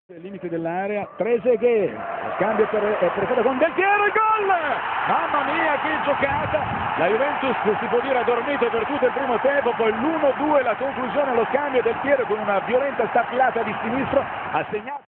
Il limite dell'area, Trezeguet, lo scambio per con Del Piero, il gol! Mamma mia, che giocata! La Juventus si può dire ha dormito per tutto il primo tempo, poi l'1-2, la conclusione allo scambio. Del Piero con una violenta staffilata di sinistro ha segnato.